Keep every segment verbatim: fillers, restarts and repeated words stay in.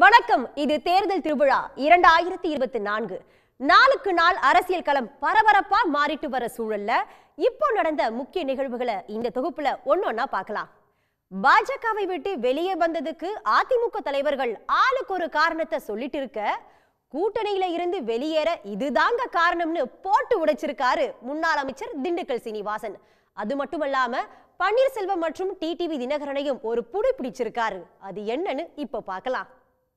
வணக்கம். இது தேர்தல் திருவிழா இரண்டாயிரத்தி இருபத்தி நான்கு. நாளுக்கு நாள் அரசியல் களம் பரபரப்பா மாறிட்டு வர சூழல்ல இப்போ நடந்த முக்கிய நிகழ்வுகளை இந்த தொகுப்புல ஒன்னொன்னா பார்க்கலாம். பாஜகவை விட்டு வெளியே வந்ததுக்கு அதிமுக தலைவர்கள் ஆளுக்கு ஒரு காரணத்தை சொல்லிட்டு இருக்க, கூட்டணியில இருந்து வெளியேற இதுதாங்க காரணம்னு போட்டு உடைச்சிருக்காரு முன்னாள் அமைச்சர் திண்டுக்கல் சீனிவாசன். அது மட்டுமல்லாம பன்னீர்செல்வம் மற்றும் டிடிவி தினகரனையும் ஒரு புடி பிடிச்சிருக்காரு. அது என்னன்னு இப்ப பார்க்கலாம்.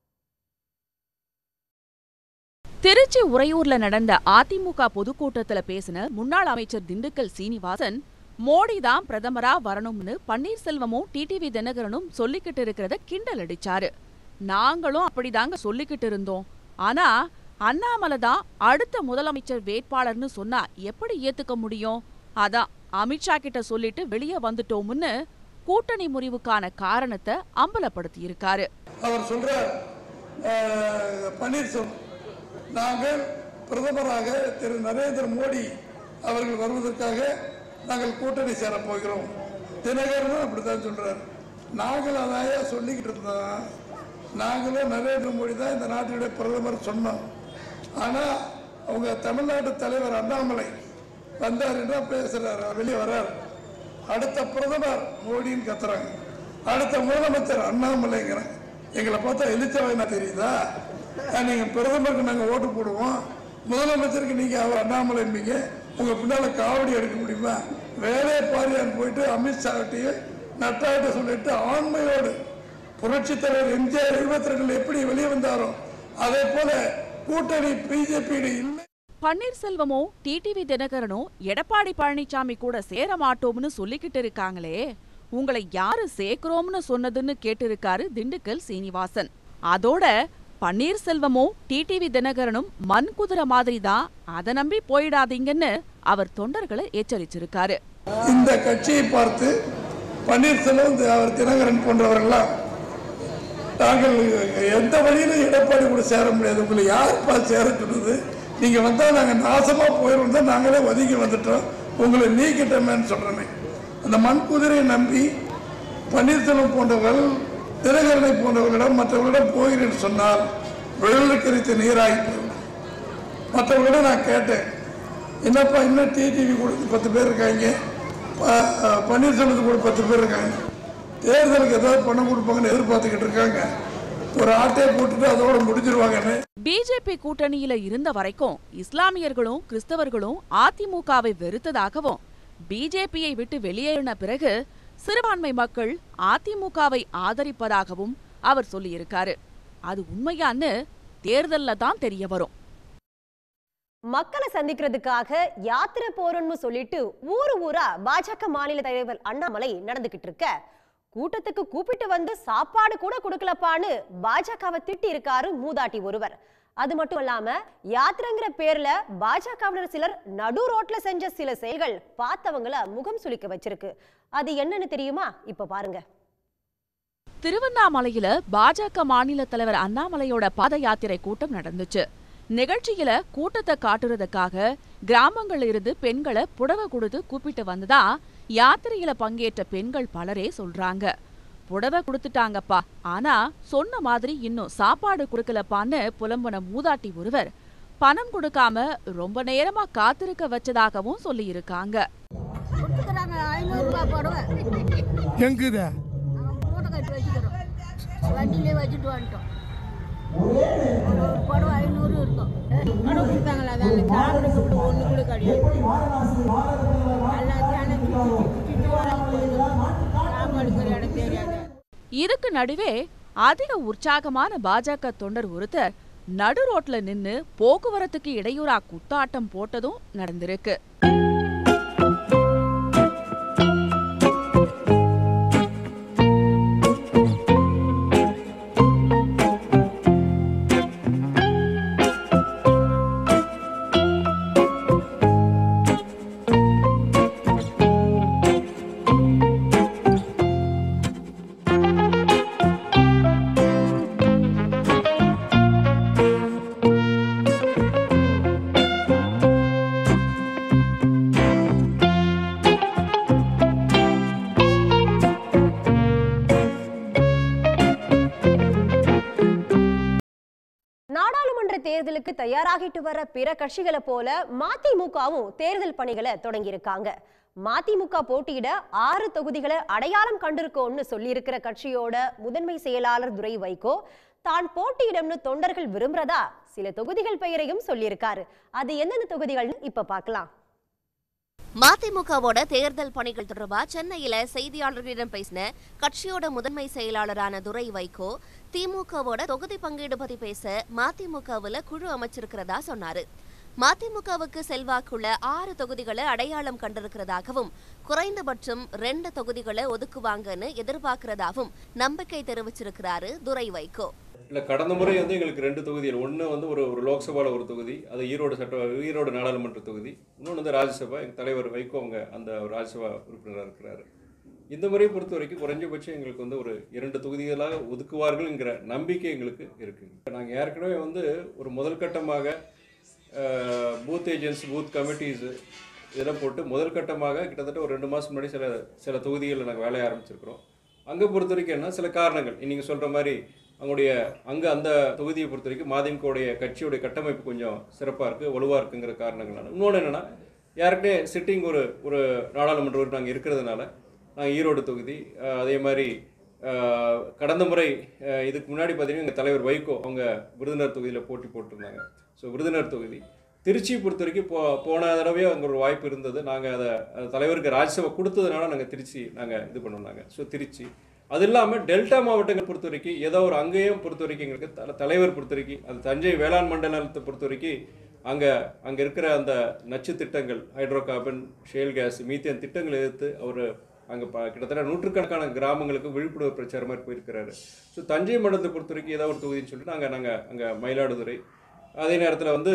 திருச்சி உறையூர்ல நடந்த அதிமுக பொதுக்கூட்டத்துல பேசின முன்னாள் அமைச்சர் திண்டுக்கல் சீனிவாசன், மோடி தான் பிரதமரா வரணும்னு பன்னீர்செல்வமும் டிடிவி தினகரனும் சொல்லிக்கிட்டு இருக்கிறத கிண்டல் அடிச்சாரு. நாங்களும் அப்படிதாங்க சொல்லிக்கிட்டு இருந்தோம். ஆனா அண்ணாமலை தான் அடுத்த முதலமைச்சர் வேட்பாளர்னு சொன்னா எப்படி ஏத்துக்க முடியும்? அதான் அமித்ஷா கிட்ட சொல்லிட்டு வெளியே வந்துட்டோம்னு கூட்டணி முறிவுக்கான காரணத்தை அம்பலப்படுத்தி இருக்காரு. அவர் சொல்ற பன்னீர்செல்வம், நாங்கள் பிரதமராக திரு நரேந்திர மோடி அவர்கள் வருவதற்காக நாங்கள் கூட்டணி சேர போகிறோம். தினகரனும் அப்படித்தான் சொல்றாரு. நாங்கள் அதையா சொல்லிக்கிட்டு இருந்தோம். நாங்களும் நரேந்திர மோடி தான் இந்த நாட்டினுடைய பிரதமர் சொன்னோம். ஆனா அவங்க தமிழ்நாட்டு தலைவர் அண்ணாமலை வந்தாருன்னா பேசுறாரு, வெளியே வர்றாரு. அடுத்த பிரதமர் மோடின்னு கத்துறாங்க, அடுத்த முதலமைச்சர் அண்ணாமலைங்கிறாங்க. எங்களை பார்த்தா எலிச்சவாயினா தெரியுதா? நீங்க பிரதமருக்கு நாங்க ஓட்டு போடுவோம், முதலமைச்சருக்கு நீங்க அவர் அண்ணாமலைங்க, உங்க பின்னால காவடி எடுக்க முடியுமா? வேலையை பாரியான்னு போயிட்டு அமித்ஷாட்டையும் நட்டாட்ட சொல்லிட்டு ஆண்மையோடு புரட்சி தலைவர் எம்ஜிஆர் இருபத்தி ரெண்டுல எப்படி வெளியே வந்தாரோ அதே போல கூட்டணி பிஜேபி இல்லை. பன்னீர்செல்வமோ டிடிவி தினகரனோ எடப்பாடி பழனிசாமி கூட சேர மாட்டோம்னு சொல்லிக்கிட்டு இருக்காங்களே, உங்களை யாரு சேர்க்கிறோம்னு சொன்னதுன்னு கேட்டிருக்காரு திண்டுக்கல் சீனிவாசன். அதோட பன்னீர்செல்வமோ டிடிவி தினகரனும் மண் குதிரை மாதிரி தான், அதை நம்பி போயிடாதீங்கன்னு அவர் தொண்டர்களை எச்சரிச்சிருக்காரு. இந்த கட்சியை பார்த்து பன்னீர்செல்வம் அவர் தினகரன் போன்றவர்கள்லாம் நாங்கள் எந்த வழியிலும் எடப்பாடி கூட சேர முடியாது, உங்களை யாருப்பா சேர சொன்னது? நீங்க வந்தா நாங்க நாசமா போயிடும் தான் நாங்களே ஒதுக்கி வந்துட்டோம், உங்களை நீக்கிட்டோமேன்னு சொல்றேன். அந்த மண் குதிரையை நம்பி பன்னீர்செல்வம் போன்றவர்கள் தினகரனை போன்றவர்களிடம் மற்றவர்களிடம் போகிறேன்னு சொன்னால் வெள்ளை கரித்து நீராகி போயிடும். மற்றவர்களிடம் நான் கேட்டேன், என்னப்பா இன்னும் டிடிவி கூட பத்து பேர் இருக்காங்க, பன்னீர்செல்வத்துக்கு கூட பத்து பேர் இருக்காங்க, தேர்தலுக்கு ஏதாவது பணம் கொடுப்பாங்கன்னு எதிர்பார்த்துக்கிட்டு இருக்காங்க, ஒரு ஆட்டையை போட்டுட்டு அதோட முடிஞ்சிருவாங்கன்னு. பிஜேபி கூட்டணியில இருந்த வரைக்கும் இஸ்லாமியர்களும் கிறிஸ்தவர்களும் அதிமுகவை வெறுத்ததாகவும், பிஜேபியை விட்டு வெளியேறின பிறகு சிறுபான்மை மக்கள் அதிமுகவை ஆதரிப்பதாகவும் அவர் சொல்லியிருக்காரு. அது உண்மையான்னு தேர்தல்ல தான் தெரிய வரும். மக்களை சந்திக்கிறதுக்காக யாத்திரை போறோம்னு சொல்லிட்டு ஊரு ஊரா பாஜக மாநில தலைவர் அண்ணாமலை நடந்துகிட்டு இருக்க, கூட்டத்துக்கு கூப்பிட்டு வந்து சாப்பாடு கூட கொடுக்கலப்பான்னு பாஜகவை திட்டி இருக்காரு மூதாட்டி ஒருவர். அது மட்டும் இல்லாம யாத்திரைங்கிற பேர்ல பாஜகவினர் சிலர் நடு ரோட்ல செஞ்ச சில செயல்கள் பார்த்தவங்கள முகம் சுளிக்க வச்சிருக்கு. அது என்னன்னு தெரியுமா? இப்ப பாருங்க. திருவண்ணாமலையில பாஜக மாநில தலைவர் அண்ணாமலையோட பாத யாத்திரை கூட்டம் நடந்துச்சு. நிகழ்ச்சியில கூட்டத்தை காட்டுறதுக்காக கிராமங்கள்ல இருந்து பெண்களை புடவை கொடுத்து கூப்பிட்டு வந்ததா யாத்திரையில பங்கேற்ற பெண்கள் பலரே சொல்றாங்க. புடவை கொடுத்துட்டாங்கப்பா, ஆனா சொன்ன மாதிரி இன்னும் சாப்பாடு கொடுக்கலப்பான்னு புலம்பன மூதாட்டி ஒருவர் பணம் கொடுக்காம ரொம்ப நேரமா காத்திருக்க வச்சதாகவும் சொல்லி இருக்காங்க. இதுக்கு நடுவே அதிக உற்சாகமான பாஜக தொண்டர் ஒருத்தர் நடு ரோட்ல நின்னு போக்குவரத்துக்கு இடையூறா குத்தாட்டம் போட்டதும் நடந்திருக்கு. தேர்தலுக்கு தயாராகிட்டு வர பிற கட்சிகளை போல மதிமுகவும் தேர்தல் பணிகளை தொடங்கியிருக்காங்க. மதிமுக போட்டியிட ஆறு தொகுதிகளை அடையாளம் கண்டிருக்கோம்னு சொல்லியிருக்கிற கட்சியோட முதன்மை செயலாளர் துரை வைகோ தான் போட்டியிடும்னு தொண்டர்கள் விரும்புறதா சில தொகுதிகள் பெயரையும் சொல்லியிருக்காரு. அது எந்தெந்த தொகுதிகள்னு இப்ப பார்க்கலாம். மதிமுகவோட தேர்தல் பணிகள் தொடர்பா சென்னையில செய்தியாளர்களிடம் பேசின கட்சியோட முதன்மை செயலாளரான துரை வைகோ திமுகவோட தொகுதி பங்கீடு பத்தி பேச மதிமுகவுல குழு அமைச்சிருக்கிறதா சொன்னாரு. மதிமுகவுக்கு செல்வாக்குள்ள ஆறு தொகுதிகளை அடையாளம் கண்டிருக்கிறதாகவும் குறைந்தபட்சம் ரெண்டு தொகுதிகளை ஒதுக்குவாங்கன்னு எதிர்பார்க்கிறதாகவும் நம்பிக்கை தெரிவிச்சிருக்கிறாரு துரை வைகோ. இல்லை, கடந்த முறை வந்து எங்களுக்கு ரெண்டு தொகுதிகள், ஒன்று வந்து ஒரு ஒரு லோக்சபாவில் ஒரு தொகுதி, அது ஈரோடு சட்ட ஈரோடு நாடாளுமன்ற தொகுதி, இன்னொன்று வந்து ராஜ்யசபா. எங்கள் தலைவர் வைகோ அவங்க அந்த ராஜ்யசபா உறுப்பினராக இருக்கிறாரு. இந்த முறையை பொறுத்த வரைக்கும் குறைஞ்சபட்சம் எங்களுக்கு வந்து ஒரு இரண்டு தொகுதிகளாக ஒதுக்குவார்கள்ங்கிற நம்பிக்கை எங்களுக்கு இருக்குங்க. நாங்கள் ஏற்கனவே வந்து ஒரு முதல் கட்டமாக பூத் ஏஜென்ட்ஸ், பூத் கமிட்டிஸு இதெல்லாம் போட்டு முதல் கட்டமாக கிட்டத்தட்ட ஒரு ரெண்டு மாதம் முன்னாடி சில சில தொகுதிகளில் நாங்கள் வேலையை ஆரம்பிச்சிருக்கிறோம். அங்கே பொறுத்த வரைக்கும் என்ன சில காரணங்கள் நீங்கள் சொல்கிற மாதிரி அவங்களுடைய அங்கே அந்த தொகுதியை பொறுத்த வரைக்கும் மதிமுகவுடைய கட்சியுடைய கட்டமைப்பு கொஞ்சம் சிறப்பாக இருக்குது, வலுவாக இருக்குங்கிற காரணங்களான. இன்னொன்று என்னென்னா யாருக்கிட்டே சிட்டிங் ஒரு ஒரு நாடாளுமன்ற உறுப்பினர் நாங்கள் இருக்கிறதுனால நாங்கள் ஈரோடு தொகுதி, அதே மாதிரி கடந்த முறை இதுக்கு முன்னாடி பார்த்தீங்கன்னா எங்கள் தலைவர் வைகோ அவங்க விருதுநகர் தொகுதியில் போட்டி போட்டிருந்தாங்க. ஸோ விருதுநகர் தொகுதி, திருச்சியை பொறுத்த வரைக்கும் போ போன தடவையே அங்கே ஒரு வாய்ப்பு இருந்தது. நாங்கள் அதை தலைவருக்கு ராஜ்யசபா கொடுத்ததுனால நாங்கள் திருச்சி நாங்கள் இது பண்ணுவோம். ஸோ திருச்சி, அது இல்லாமல் டெல்டா மாவட்டங்கள் பொறுத்த வரைக்கும் ஏதோ ஒரு அங்கேயும் பொறுத்த வரைக்கும் எங்களுக்கு த தலைவர் பொறுத்த வரைக்கும் அது தஞ்சை வேளாண் மண்டலத்தை பொறுத்த வரைக்கும் அங்கே அங்கே இருக்கிற அந்த நச்சு திட்டங்கள், hydrocarbon, shale gas, methane திட்டங்களை எதிர்த்து அவர் அங்கே ப கிட்டத்தட்ட நூற்றுக்கணக்கான கிராமங்களுக்கு விழிப்புணர்வு பிரச்சாரம் மாதிரி போயிருக்கிறாரு. ஸோ தஞ்சை மண்டலத்தை பொறுத்த வரைக்கும் ஏதாவது ஒரு தொகுதின்னு சொல்லிட்டு நாங்கள் நாங்கள் அங்கே மயிலாடுதுறை, அதே நேரத்தில் வந்து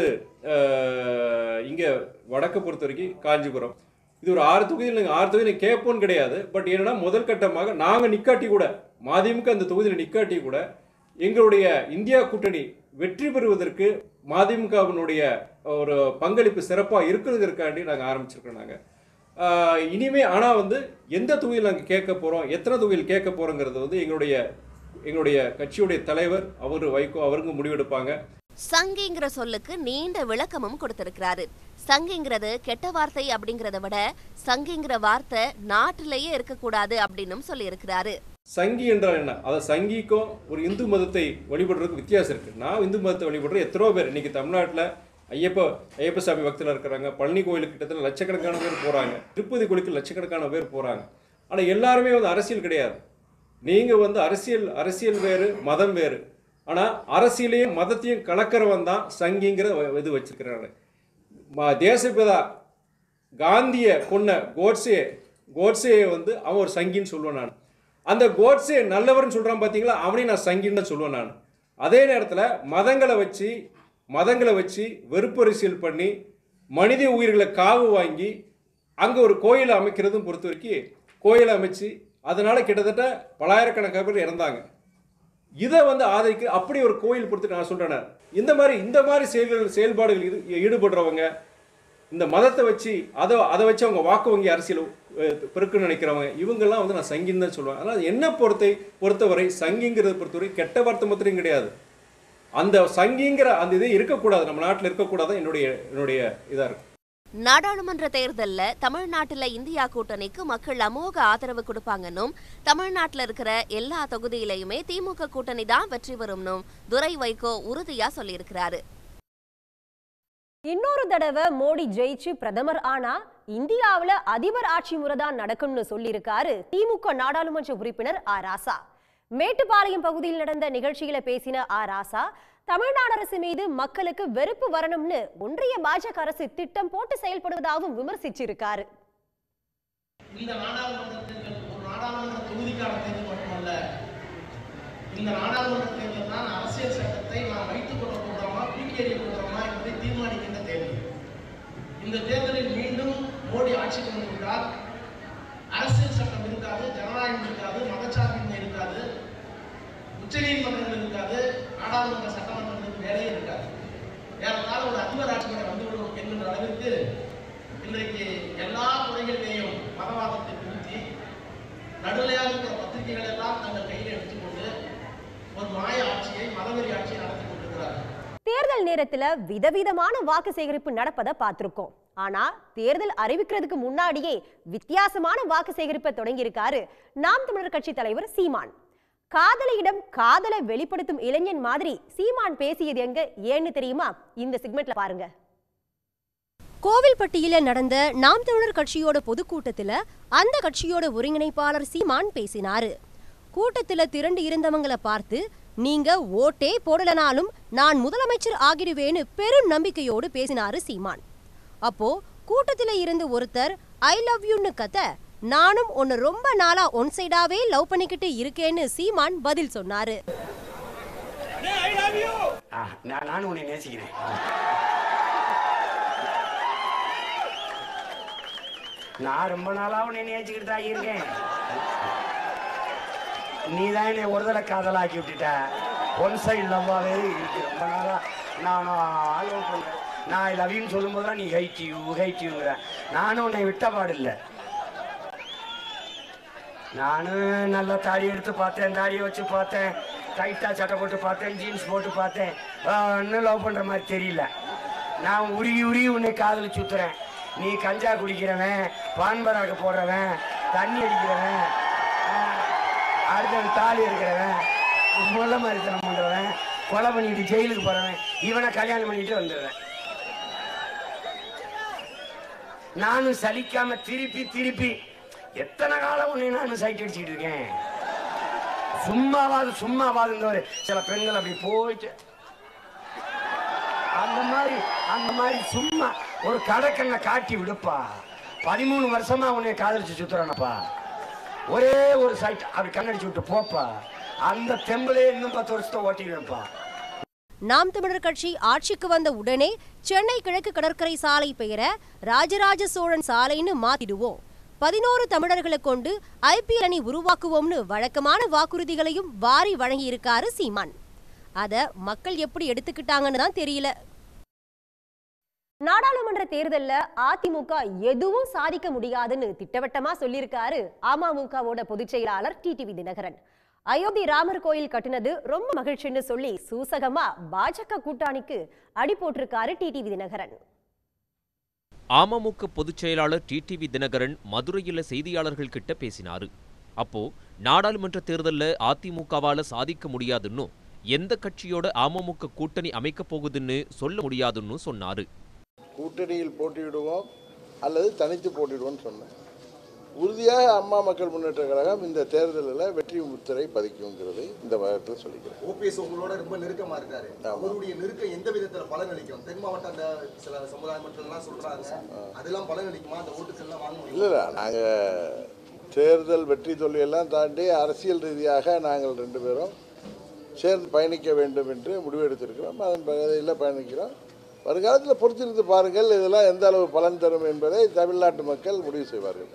இங்கே வடக்கை பொறுத்த வரைக்கும் காஞ்சிபுரம், இது ஒரு ஆறு தொகுதியில் நாங்கள் ஆறு தொகுதியில் கேட்போன்னு கிடையாது. பட் என்னென்னா முதல் கட்டமாக நாங்கள் நிக்காட்டி கூட மதிமுக அந்த தொகுதியில் நிக்காட்டி கூட எங்களுடைய இந்தியா கூட்டணி வெற்றி பெறுவதற்கு மதிமுகவினுடைய ஒரு பங்களிப்பு சிறப்பாக இருக்குதுங்கிறதுக்காண்டி நாங்கள் ஆரம்பிச்சிருக்கோம். நாங்கள் இனிமே ஆனால் வந்து எந்த தொகுதியில் நாங்கள் கேட்க போகிறோம், எத்தனை தொகுதியில் கேட்க போகிறோங்கிறது வந்து எங்களுடைய எங்களுடைய கட்சியுடைய தலைவர் அவர் வைகோ அவருங்க முடிவெடுப்பாங்க. சங்கிங்கிற சொல்லுக்கு நீண்ட விளக்கமும் கொடுத்திருக்கிறாரு. சங்கிங்கிறது கெட்ட வார்த்தை அப்படிங்கிறத விட சங்கிங்கிற வார்த்தை நாட்டிலேயே இருக்கக்கூடாது அப்படின்னு சொல்லி இருக்கிறாரு. சங்கி என்றால் என்ன? அதை சங்கிக்கும் ஒரு இந்து மதத்தை வழிபடுறதுக்கு வித்தியாசம் இருக்கு. நான் இந்து மதத்தை வழிபடுற எத்தனையோ பேர் இன்னைக்கு தமிழ்நாட்டில் ஐயப்ப ஐயப்ப சாமி பக்தியில் இருக்கிறாங்க. பழனி கோயிலுக்கு கிட்டத்தட்ட லட்சக்கணக்கான பேர் போகிறாங்க. திருப்பதி கோயிலுக்கு லட்சக்கணக்கான பேர் போகிறாங்க. ஆனால் எல்லாருமே வந்து அரசியல் கிடையாது. நீங்கள் வந்து அரசியல் அரசியல் வேறு, மதம் வேறு. ஆனால் அரசியலையும் மதத்தையும் கலக்கிறவன் தான் சங்கிங்கிற இது வச்சிருக்கிறாங்க. தேசப்பிதா காந்தியை கொன்ன கோட்ஸே கோட்ஸேயை வந்து அவன் ஒரு சங்கின்னு சொல்லுவேன் நான். அந்த கோட்ஸே நல்லவர்னு சொல்கிறான் பார்த்தீங்களா, அவனையும் நான் சங்கின்னு தான் சொல்லுவேன் நான். அதே நேரத்தில் மதங்களை வச்சு மதங்களை வச்சு வெறுப்பரசியல் பண்ணி மனித உயிர்களை காவு வாங்கி அங்கே ஒரு கோயிலை அமைக்கிறதும் பொறுத்த வரைக்கும் கோயிலை அமைச்சு அதனால் கிட்டத்தட்ட பலாயிரக்கணக்கான பேர் இறந்தாங்க. இதை வந்து ஆதரிக்க அப்படி ஒரு கோயில் பொறுத்து நான் சொல்கிறேன். இந்த மாதிரி இந்த மாதிரி செயல்கள் செயல்பாடுகள் ஈடுபடுறவங்க, இந்த மதத்தை வச்சு அதை அதை வச்சு அவங்க வாக்கு வங்கி அரசியல் பெருக்குன்னு நினைக்கிறவங்க, இவங்கெல்லாம் வந்து நான் சங்கின்னு தான் சொல்லுவேன். அதனால் என்ன பொறுத்தை பொறுத்தவரை சங்கிங்கிறத பொறுத்தவரை கெட்ட வார்த்தை மாத்திரம் கிடையாது. அந்த சங்கிங்கிற அந்த இது இருக்கக்கூடாது, நம்ம நாட்டில் இருக்கக்கூடாது என்னுடைய என்னுடைய இதாக இருக்கு. நாடாளுமன்ற தேர்தல்ல தமிழ்நாட்டுல இந்தியா கூட்டணிக்கு மக்கள் அமோக ஆதரவு கொடுப்பாங்கன்னும் தமிழ்நாட்டில் இருக்கிற எல்லா தொகுதியிலையுமே திமுக கூட்டணி தான் வெற்றி பெறும்னும் துரை வைகோ உறுதியா சொல்லியிருக்கிறாரு. இன்னொரு தடவை மோடி ஜெயிச்சு பிரதமர் ஆனா இந்தியாவுல அதிபர் ஆட்சி முறைதான் நடக்கும்னு சொல்லியிருக்காரு திமுக நாடாளுமன்ற உறுப்பினர் ஆ ராசா. மேட்டுப்பாளையம் பகுதியில் நடந்த நிகழ்ச்சியில பேசின ஆ ராசா, தமிழ்நாடு அரசு மீது மக்களுக்கு வெறுப்பு வரணும்னு ஒன்றிய பாஜக அரசு திட்டம் போட்டு செயல்படுவதாகவும் விமர்சிச்சிருக்காரு. இந்த நாடாளுமன்ற தேர்தல் ஒரு நாடாளுமன்ற தொகுதிக்கான தேர்தல் மட்டுமல்ல, இந்த நாடாளுமன்ற தேர்தல் தான் அரசியல் சட்டத்தை நாம் வைத்துக் கொள்ள போகிறோமா தூக்கி எறிய போகிறோமா என்பதை தீர்மானிக்கின்ற தேர்தல். இந்த தேர்தலில் மீண்டும் மோடி ஆட்சிக்கு வந்துவிட்டால் அரசியல் சட்டம் இருக்காது, ஜனநாயகம் இருக்காது, மதச்சார்பின்மை இருக்காது, உச்சநீதிமன்றங்கள் இருக்காது, நாடாளுமன்ற சட்டமன்றங்களுக்கு வேலையே இருக்காது. ஏறத்தாழ ஒரு அதிபர் ஆட்சி முறை வந்துவிடும் என்கின்ற அளவிற்கு இன்றைக்கு எல்லா துறைகளிலேயும் மதவாதத்தை நிறுத்தி நடுநிலையாக இருக்கிற பத்திரிகைகள் எல்லாம் தங்கள் கையில் எடுத்துக்கொண்டு ஒரு மாய ஆட்சியை, மதவெறி ஆட்சியை நடத்தி கொண்டிருக்கிறார்கள். தேர்தல் தேர்தல் நேரத்துல விதவிதமான வாக்கு சேகரிப்பு நடப்பதை பார்த்திருக்கோம். ஆனா தேர்தல் அறிவிக்கிறதுக்கு முன்னாடியே வித்தியாசமான வாக்கு சேகரிப்பை தொடங்கியிருக்காரு நாம் தமிழர் கட்சி தலைவர் சீமான். காதலியிடம் காதலை வெளிப்படுத்தும் இளைஞன் மாதிரி சீமான் பேசியது எங்க ஏன்னு தெரியுமா? இந்த செக்மெண்ட்ல பாருங்க. கோவில்பட்டியில நடந்த நாம் தமிழர் கட்சியோட பொதுக்கூட்டத்துல அந்த கட்சியோட ஒருங்கிணைப்பாளர் சீமான் பேசினாரு. கூட்டத்துல திரண்டு இருந்தவங்களை பார்த்து, நீங்க ஓட்டே போடலனாலும் நான் முதலமைச்சர் ஆகிடுவேன்னு பெரும் நம்பிக்கையோடு பேசினாரு சீமான். அப்போ கூட்டத்துல இருந்து ஒருத்தர் ஐ லவ் யூன்னு கத்த, நானும் உன்னை ரொம்ப நாளா ஒன் சைடாவே லவ் பண்ணிக்கிட்டு இருக்கேன்னு சீமான் பதில் சொன்னாரு. நானும் உன்னை நேசிக்கிறேன். நான் ரொம்ப நாளா உன்னை நேசிக்கிட்டு தான் இருக்கேன். நீ தான் என்னை ஒரு தடவை காதலாக்கி விட்டுட்ட. ஒன் சைடு லவ்வாவே இருக்கு. ரொம்ப நாளா நானும் ஆல்வம் பண்ணேன். நான் ஐ லவ் யூன்னு சொல்லும் போதுதான் நீ ஹைட் யூ ஹைட் யூங்கிற. நானும் உன்னை விட்ட பாடில்லை. நானும் நல்லா தாடி எடுத்து பார்த்தேன், தாடியை வச்சு பார்த்தேன், டைட்டா சட்டை போட்டு பார்த்தேன், ஜீன்ஸ் போட்டு பார்த்தேன். இன்னும் லவ் பண்ற மாதிரி தெரியல. நான் உருகி உருகி உன்னை காதலி சுத்துறேன். நீ கஞ்சா குடிக்கிறவன், பான்பராக போடுறவன், தண்ணி அடிக்கிறவன், அடுத்த தாலி இருக்கிறவன், முள்ள மாதிரி தனம் பண்றவன், கொலை பண்ணிட்டு ஜெயிலுக்கு போறவன், இவனை கல்யாணம் பண்ணிட்டு வந்துடுறேன். நானும் சலிக்காம திருப்பி திருப்பி எத்தனை காலம் உன்னை நானும் சைட் அடிச்சுட்டு இருக்கேன். சும்மாவாது சும்மாவாதுங்க. சில பெண்கள் அப்படி போயிட்டு அந்த மாதிரி அந்த மாதிரி சும்மா ஒரு கடற்கண்ணை காட்டி விடுப்பா. பதிமூணு வருஷமா உன்னை காதலிச்சு சுத்துறானப்பா. ஒரே ஒரு சைட் அப்படி கண்ணடிச்சு விட்டு போப்பா. அந்த தெம்பலே இன்னும் பத்து வருஷத்தை ஓட்டிடுவேன்ப்பா. நாம் தமிழர் கட்சி ஆட்சிக்கு வந்த உடனே சென்னை கிழக்கு கடற்கரை சாலை பெயரை ராஜராஜ சோழன் சாலைன்னு மாத்திடுவோம், பதினோரு தமிழர்களை கொண்டு ஐபிஎல் அணி உருவாக்குவோம்னு வழக்கமான வாக்குறுதிகளையும் வாரி வழங்கி இருக்காரு சீமான். அத மக்கள் எப்படி எடுத்துக்கிட்டாங்கன்னு தான் தெரியல. நாடாளுமன்ற தேர்தல்ல அதிமுக எதுவும் சாதிக்க முடியாதுன்னு திட்டவட்டமா சொல்லியிருக்காரு அமமுகவோட பொதுச் செயலாளர் டிடிவி தினகரன். அயோத்தி ராமர் கோயில் கட்டினது ரொம்ப மகிழ்ச்சின்னு சொல்லி சூசகமா பாஜக கூட்டணிக்கு அடி போட்டிருக்காரு டிடிவி தினகரன். அமமுக பொதுச் செயலாளர் டிடிவி தினகரன் மதுரையில செய்தியாளர்கள் கிட்ட பேசினாரு. அப்போ நாடாளுமன்ற தேர்தல்ல அதிமுகவால சாதிக்க முடியாதுன்னு, எந்த கட்சியோட அமமுக கூட்டணி அமைக்க போகுதுன்னு சொல்ல முடியாதுன்னு சொன்னாரு. கூட்டணியில் போட்டியிடுவோம் அல்லது தனித்து போட்டியிடுவோம்னு சொன்னேன். உறுதியாக அம்மா மக்கள் முன்னேற்ற கழகம் இந்த தேர்தலில் வெற்றி முத்திரை பதிக்குங்கிறது இந்த வகத்தில் சொல்லிக்கிறேன். ஓபிஎஸ் உங்களோட ரொம்ப நெருக்கமாக இருக்காரு. அவருடைய நெருக்கம் எந்த விதத்தில் பலனளிக்கும்? தென் மாவட்ட அந்த சில சமுதாய மக்கள்லாம் சொல்றாங்க, அதெல்லாம் பலனளிக்குமா? அந்த ஓட்டுக்கள்லாம் வாங்க முடியும்? இல்லை இல்லை, நாங்கள் தேர்தல் வெற்றி தோல்வியெல்லாம் தாண்டி அரசியல் ரீதியாக நாங்கள் ரெண்டு பேரும் சேர்ந்து பயணிக்க வேண்டும் என்று முடிவெடுத்திருக்கிறோம். அதன் பகுதியில் பயணிக்கிறோம். வருங்காலத்தில் பொறுத்திருந்து பாருங்கள், இதெல்லாம் எந்த அளவு பலன் தரும் என்பதை தமிழ்நாட்டு மக்கள் முடிவு செய்வார்கள்.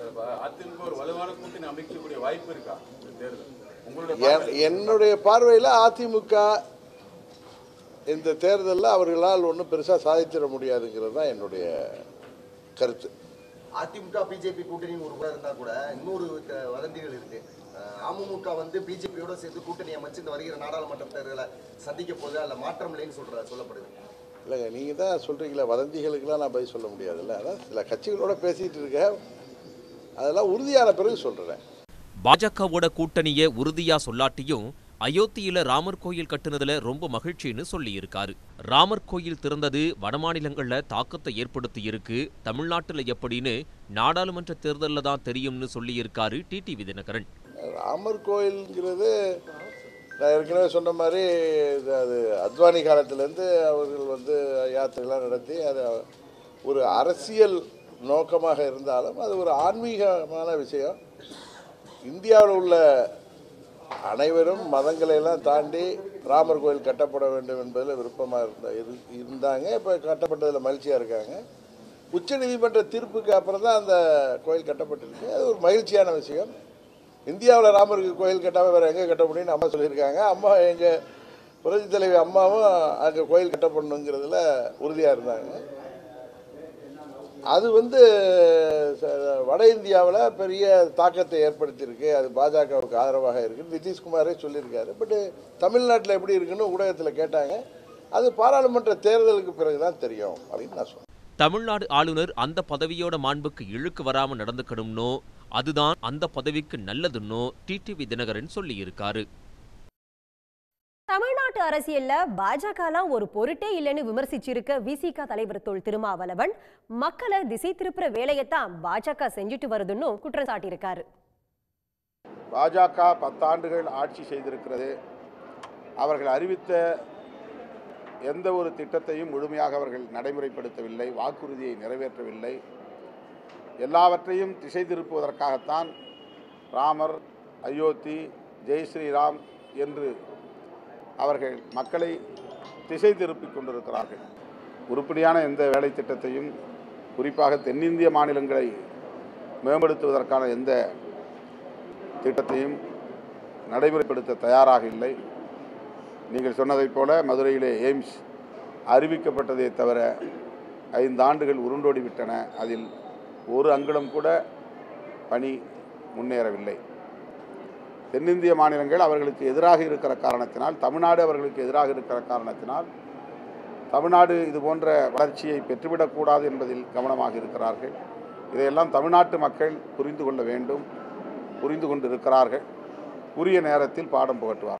என்னுடைய பார்வையில் அதிமுக இந்த தேர்தலில் அவர்களால் ஒன்றும் பெருசாக சாதித்திட முடியாதுங்கிறது தான் என்னுடைய கருத்து. அதிமுக பிஜேபி கூட்டணி ஒரு கூட இருந்தால் கூட இன்னொரு வதந்திகள் இருக்கு. அமமுக வந்து பிஜேபியோட சேர்ந்து கூட்டணி அமைச்சு இந்த வருகிற நாடாளுமன்ற தேர்தலை சந்திக்க போது அதில் மாற்றம் இல்லைன்னு சொல்ற சொல்லப்படுது. இல்லைங்க, நீங்கள் தான் சொல்கிறீங்களா, வதந்திகளுக்கெல்லாம் நான் பதில் சொல்ல முடியாதுல்ல. அதான் சில கட்சிகளோட பேசிகிட்டு இருக்கேன், அதெல்லாம் உறுதியான பிறகு சொல்கிறேன். பாஜகவோட கூட்டணியை உறுதியா சொல்லாட்டியும் அயோத்தியில ராமர் கோயில் கட்டுனதுல ரொம்ப மகிழ்ச்சின்னு சொல்லியிருக்காரு. ராமர் கோயில் திறந்தது வடமாநிலங்கள்ல தாக்கத்தை ஏற்படுத்தி இருக்கு, தமிழ்நாட்டுல எப்படின்னு நாடாளுமன்ற தேர்தலில் தான் தெரியும்னு சொல்லியிருக்காரு டிடிவி தினகரன். ராமர் கோயில்ங்கிறது நான் ஏற்கனவே சொன்ன மாதிரி அது அத்வானி காலத்திலேருந்து அவர்கள் வந்து யாத்திரைலாம் நடத்தி அது ஒரு அரசியல் நோக்கமாக இருந்தாலும் அது ஒரு ஆன்மீகமான விஷயம். இந்தியாவில் உள்ள அனைவரும் மதங்களையெல்லாம் தாண்டி ராமர் கோயில் கட்டப்பட வேண்டும் என்பதில் விருப்பமாக இருந்த இருந்தாங்க. இப்போ கட்டப்பட்டதில் மகிழ்ச்சியாக இருக்காங்க. உச்ச நீதிமன்ற தீர்ப்புக்கு அப்புறம் தான் அந்த கோயில் கட்டப்பட்டிருக்கு. அது ஒரு மகிழ்ச்சியான விஷயம். இந்தியாவில் ராமருக்கு கோயில் கட்டாமல் வேறு எங்கே கட்ட முடியும்னு அம்மா சொல்லியிருக்காங்க. அம்மா எங்கள் புரட்சி தலைவி அம்மாவும் அங்கே கோயில் கட்டப்படணுங்கிறதுல உறுதியாக இருந்தாங்க. அது வந்து வட இந்தியாவில் பெரிய தாக்கத்தை ஏற்படுத்தியிருக்கு. அது பாஜகவுக்கு ஆதரவாக இருக்குது, நிதிஷ்குமாரே சொல்லியிருக்காரு. பட்டு தமிழ்நாட்டில் எப்படி இருக்குன்னு ஊடகத்தில் கேட்டாங்க. அது பாராளுமன்ற தேர்தலுக்கு பிறகுதான் தெரியும் அப்படின்னு நான் சொல்றேன். தமிழ்நாடு ஆளுநர் அந்த பதவியோட மாண்புக்கு இழுக்கு வராம நடந்துக்கணும்னோ அதுதான் அந்த பதவிக்கு நல்லதுன்னோ டிடிவி தினகரன் சொல்லியிருக்காரு. தமிழ்நாட்டு அரசியல்ல பாஜகலாம் ஒரு பொருட்டே இல்லைன்னு விமர்சிச்சிருக்க விசிக தலைவர் தொல் திருமாவளவன் மக்களை திசை திருப்புற வேலையைத்தான் பாஜக செஞ்சுட்டு வருதுன்னு குற்றம் சாட்டியிருக்காரு. பாஜக பத்தாண்டுகள் ஆட்சி செய்திருக்கிறது. அவர்கள் அறிவித்த எந்த ஒரு திட்டத்தையும் முழுமையாக அவர்கள் நடைமுறைப்படுத்தவில்லை, வாக்குறுதியை நிறைவேற்றவில்லை. எல்லாவற்றையும் திசை திருப்புவதற்காகத்தான் ராமர், அயோத்தி, ஜெய் ஸ்ரீராம் என்று அவர்கள் மக்களை திசை திருப்பிக் கொண்டிருக்கிறார்கள். உருப்படியான எந்த வேலை திட்டத்தையும், குறிப்பாக தென்னிந்திய மாநிலங்களை மேம்படுத்துவதற்கான எந்த திட்டத்தையும் நடைமுறைப்படுத்த தயாராக இல்லை. நீங்கள் சொன்னதைப் போல மதுரையிலே எய்ம்ஸ் அறிவிக்கப்பட்டதை தவிர ஐந்து ஆண்டுகள் உருண்டோடி விட்டன. அதில் ஒரு அங்குலம் கூட பணி முன்னேறவில்லை. தென்னிந்திய மாநிலங்கள் அவர்களுக்கு எதிராக இருக்கிற காரணத்தினால், தமிழ்நாடு அவர்களுக்கு எதிராக இருக்கிற காரணத்தினால் தமிழ்நாடு இது போன்ற வளர்ச்சியை பெற்றுவிடக்கூடாது என்பதில் கவனமாக இருக்கிறார்கள். இதையெல்லாம் தமிழ்நாட்டு மக்கள் புரிந்து கொள்ள வேண்டும், புரிந்து கொண்டு இருக்கிறார்கள். உரிய நேரத்தில் பாடம் புகட்டுவார்.